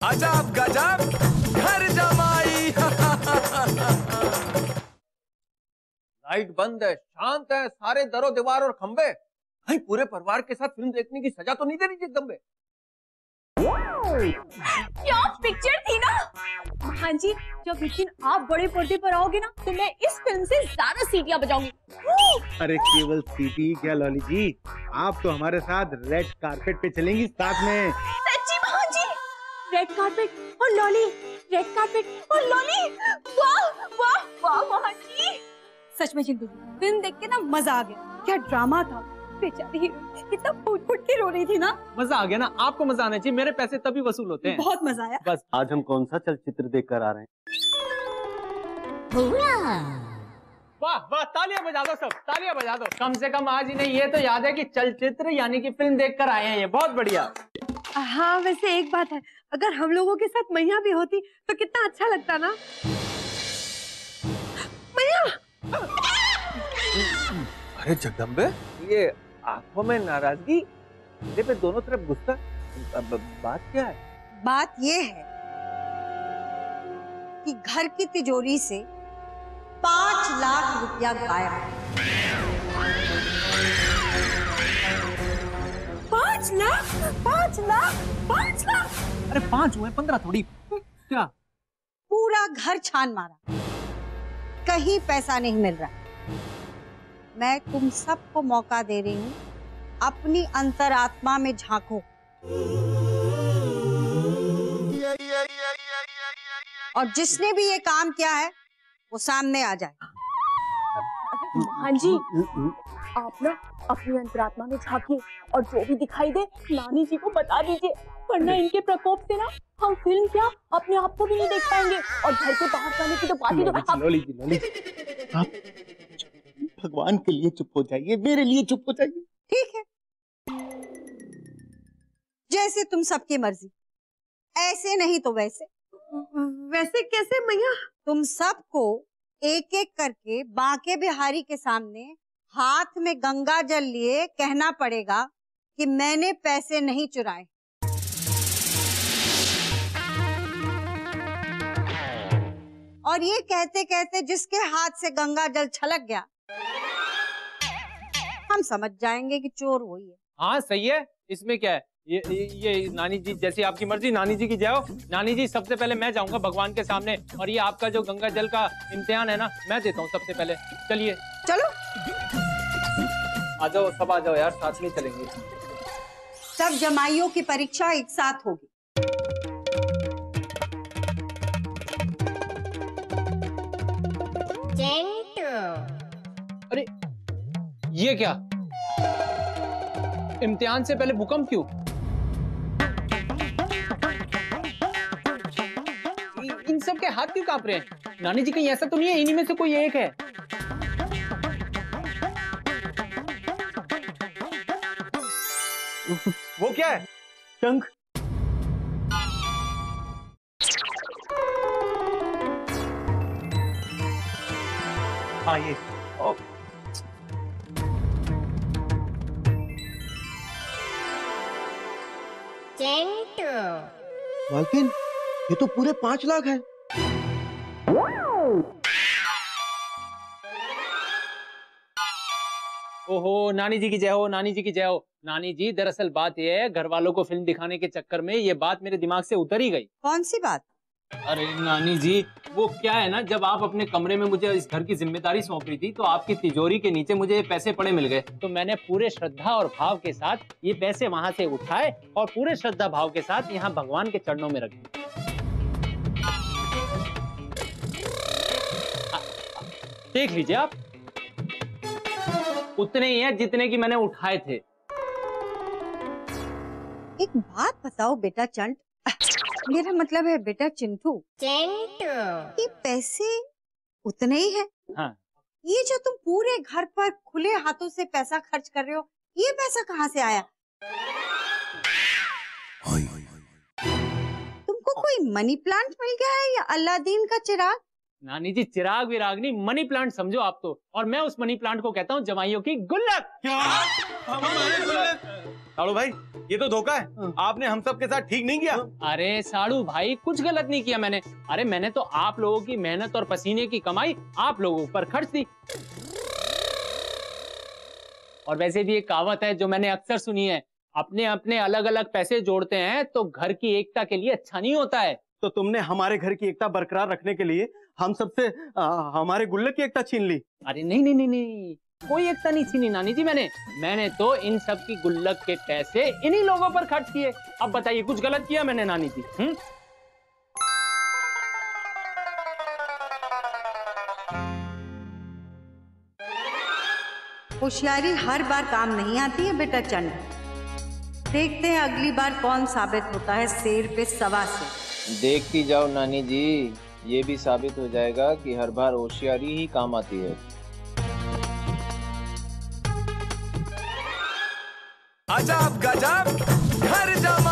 अजब गजब घर जमाई। लाइट बंद है, शांत है, सारे दरो दीवार और खंबे। भाई पूरे परिवार के साथ फिल्म देखने की सजा तो नहीं देनी चाहिए एकदम में। क्या पिक्चर थी ना। हाँ जी, जब एक दिन आप बड़े पर्दे पर आओगे ना तो मैं इस फिल्म से ज्यादा सीटियां बजाऊंगी। अरे केवल सीटी क्या लॉली जी, आप तो हमारे साथ रेड कारपेट पे चलेंगी साथ में। सच्ची हाँ जी, रेड कारपेट और लॉली, रेड कारपेट और लॉली। वाह वाह वाह हाँ जी। सच में चिंटू फिल्म देख के ना मजा आ गया। क्या ड्रामा था, बेचारी हीरोइन कितना फूट फूट के रो रही थी ना। मजा आ गया ना, आपको मजा आना चाहिए, मेरे पैसे तभी वसूल होते हैं। बहुत मजा आया। बस आज हम कौन सा चलचित्र देख कर आ रहे हैं? वाह वाह, तालियां बजा दो सब, तालियां बजा दो। कम से कम आज इन्हें ये तो याद है कि चलचित्र यानी कि फिल्म देख कर आए हैं, ये बहुत बढ़िया। हाँ वैसे एक बात है, अगर हम लोगों के साथ मैया भी होती तो कितना अच्छा लगता ना। मैया! अरे जगदम्बे, ये आंखों में नाराजगी, चेहरे पे दोनों तरफ गुस्सा, बात क्या है? बात ये है कि घर की तिजोरी से 5 लाख रुपया गायब। 5 लाख 5 लाख 5 लाख। अरे 5 हुए 15 थोड़ी। क्या? पूरा घर छान मारा, कहीं पैसा नहीं मिल रहा। मैं तुम सबको मौका दे रही हूँ, अपनी अंतरात्मा में झांको और जिसने भी ये काम किया है वो सामने आ जाए। हाँ जी, आप ना अपनी अंतरात्मा में झांकिए और जो भी दिखाई दे नानी जी को बता दीजिए, वरना इनके प्रकोप से ना हम फिल्म क्या अपने आप को भी नहीं देख पाएंगे और घर के बाहर जाने की तो बात ही तो। लॉली जी, आप भगवान के लिए चुप हो जाइए, मेरे लिए चुप हो जाइए। ठीक है, जैसे तुम सबकी मर्जी, ऐसे नहीं तो वैसे। वैसे कैसे मैया? तुम सबको एक एक करके बांके बिहारी के सामने हाथ में गंगा जल लिए कहना पड़ेगा कि मैंने पैसे नहीं चुराए। और ये कहते कहते जिसके हाथ से गंगा जल छलक गया, हम समझ जाएंगे कि चोर वही है। हाँ सही है, इसमें क्या है। ये नानी जी जैसी आपकी मर्जी, नानी जी की जय हो। नानी जी सबसे पहले मैं जाऊंगा भगवान के सामने, और ये आपका जो गंगा जल का इम्तिहान है ना, मैं देता हूँ सबसे पहले। चलिए चलो आ जाओ, सब आ जाओ यार, साथ में चलेंगे। सब जमाइयों की परीक्षा एक साथ होगी। अरे ये क्या, इम्तिहान से पहले भूकंप क्यों? इन सब के हाथ क्यों कांप रहे हैं? नानी जी कहीं ऐसा तो नहीं है इन्हीं में से कोई एक है? वो क्या है? शंख। हाँ ये मालकिन, ये तो पूरे 5 लाख है। ओहो, नानी जी की जय हो, नानी जी की जय हो। नानी जी दरअसल बात यह है, घर वालों को फिल्म दिखाने के चक्कर में ये बात मेरे दिमाग से उतर ही गई। कौन सी बात? अरे नानी जी, वो क्या है ना, जब आप अपने कमरे में मुझे इस घर की जिम्मेदारी सौंप रही थी तो आपकी तिजोरी के नीचे मुझे ये पैसे पड़े मिल गए, तो मैंने पूरे श्रद्धा और भाव के साथ ये पैसे वहां से उठाए और पूरे श्रद्धा भाव के साथ यहाँ भगवान के चरणों में रख दिए। देख लीजिए आप, उतने ही हैं जितने की मैंने उठाए थे। एक बात बताओ बेटा चंट, मेरा मतलब है बेटा चिंटू, ये पैसे उतने ही हैं? हाँ। ये जो तुम पूरे घर पर खुले हाथों से पैसा खर्च कर रहे हो, ये पैसा कहाँ से आया? तुमको कोई मनी प्लांट मिल गया है या अलादीन का चिराग? नानी जी चिराग विराग नहीं, मनी प्लांट समझो आप तो, और मैं उस मनी प्लांट को कहता हूँ जमाइयों की गुल्लक। क्या? हमारे गुल्लक? साड़ू भाई, ये तो धोखा है। आपने हम सब के साथ ठीक नहीं किया। अरे साड़ू भाई, कुछ गलत नहीं किया मैंने। अरे मैंने तो आप लोगों की मेहनत और पसीने की कमाई आप लोगों पर खर्च दी। और वैसे भी एक कहावत है जो मैंने अक्सर सुनी है, अपने अपने अलग अलग पैसे जोड़ते हैं तो घर की एकता के लिए अच्छा नहीं होता है। तो तुमने हमारे घर की एकता बरकरार रखने के लिए हम सबसे हमारे गुल्लक की एकता छीन ली। अरे नहीं नहीं नहीं नहीं, कोई एकता नहीं छीनी नानी जी। मैंने तो इन सब की गुल्लक के पैसे इन्हीं लोगों पर खर्च किए। अब बताइए, कुछ गलत किया मैंने नानी जी? होशियारी हर बार काम नहीं आती है बेटा चंद। देखते हैं अगली बार कौन साबित होता है शेर पे सवा से। देखती जाओ नानी जी, ये भी साबित हो जाएगा कि हर बार होशियारी ही काम आती है। अजब गजब घर जमाई।